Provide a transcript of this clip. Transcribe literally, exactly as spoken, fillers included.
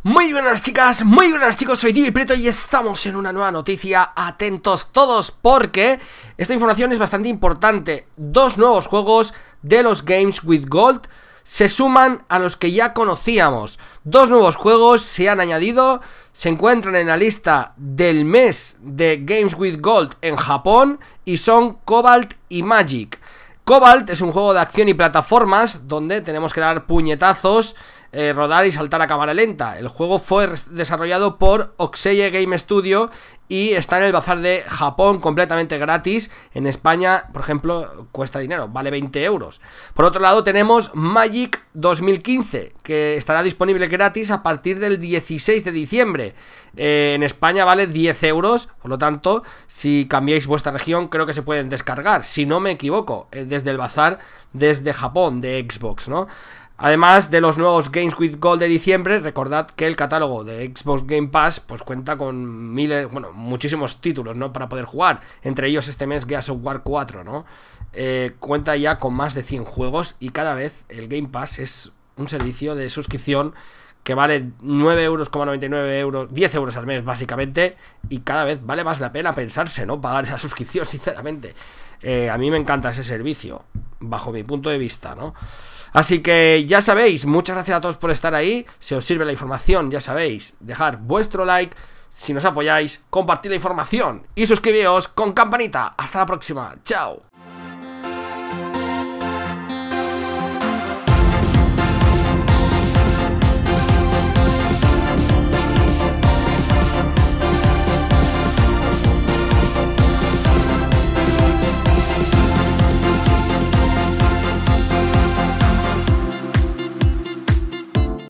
Muy buenas chicas, muy buenas chicos, soy Divi Prieto y estamos en una nueva noticia. Atentos todos porque esta información es bastante importante. Dos nuevos juegos de los Games with Gold se suman a los que ya conocíamos. Dos nuevos juegos se han añadido, se encuentran en la lista del mes de Games with Gold en Japón y son Cobalt y Magic. Cobalt es un juego de acción y plataformas donde tenemos que dar puñetazos, eh, rodar y saltar a cámara lenta. El juego fue desarrollado por Oxeye Game Studio y está en el bazar de Japón completamente gratis. En España, por ejemplo, cuesta dinero, vale veinte euros. Por otro lado tenemos Magic dos mil quince, que estará disponible gratis a partir del dieciséis de diciembre. eh, En España vale diez euros, por lo tanto, si cambiáis vuestra región creo que se pueden descargar, si no me equivoco, eh, desde el bazar, desde Japón, de Xbox, ¿no? Además de los nuevos Games with Gold de diciembre, recordad que el catálogo de Xbox Game Pass pues cuenta con miles, bueno, muchísimos títulos, ¿no? Para poder jugar, entre ellos este mes Gears of War cuatro, ¿no? Eh, cuenta ya con más de cien juegos y cada vez el Game Pass es un servicio de suscripción que vale nueve euros, noventa y nueve euros, diez euros al mes básicamente, y cada vez vale más la pena pensarse, ¿no? Pagar esa suscripción, sinceramente. Eh, a mí me encanta ese servicio, bajo mi punto de vista, ¿no? Así que ya sabéis, muchas gracias a todos por estar ahí. Si os sirve la información, ya sabéis, dejar vuestro like. Si nos apoyáis, compartid la información y suscribíos con campanita. Hasta la próxima, chao.